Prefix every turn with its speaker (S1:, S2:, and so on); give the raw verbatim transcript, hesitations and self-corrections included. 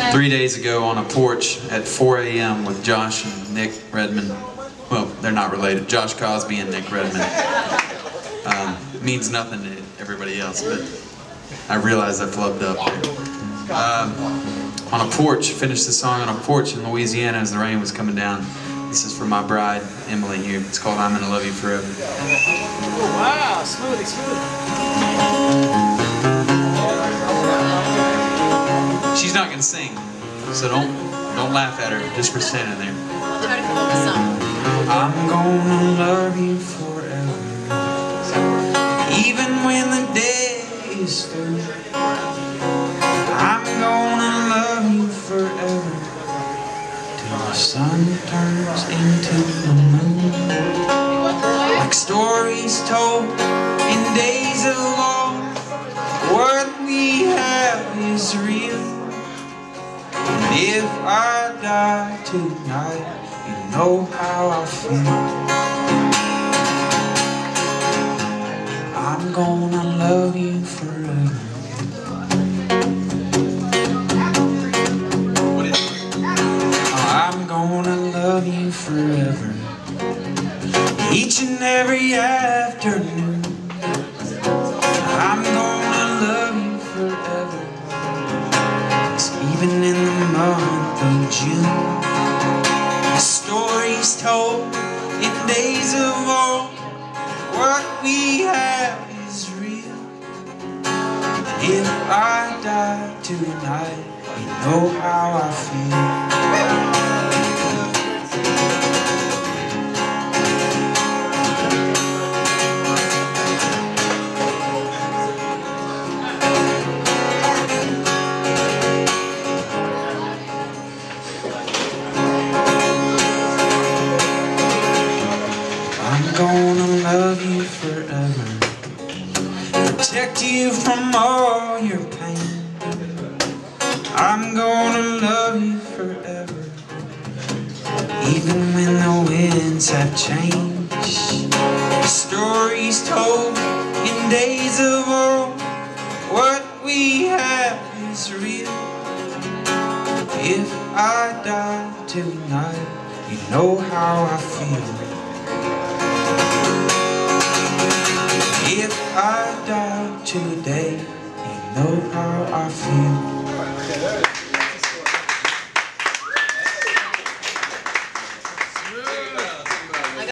S1: three days ago on a porch at four A M with Josh and Nick Redman. Well, they're not related. Josh Cosby and Nick Redman. Um, means nothing to everybody else, but I realized I flubbed up. Um, on a porch, finished the song on a porch in Louisiana as the rain was coming down. This is for my bride, Emily, here. It's called I'm Gonna Love You Forever.
S2: Oh, wow, smoothie, smoothie.
S1: She's not gonna sing, so don't don't laugh at her just for standing there.
S3: I'll try to come up with some.
S1: I'm gonna love you forever, even when the day is through. I'm gonna love you forever, till the sun turns into the moon. Like stories told in days of old, what we have is real. And if I die tonight, you know how I feel. I'm gonna love you forever. I'm gonna love you forever, each and every afternoon. I'm gonna love you forever, 'cause even in the month of June, the stories told in days of old, what we have is real. If I die tonight, you know how I feel. I'm gonna love you forever, protect you from all your pain. I'm gonna love you forever, even when the winds have changed. Stories told in days of old, what we have is real. If I die tonight, you know how I feel. If I die today, you know how I feel.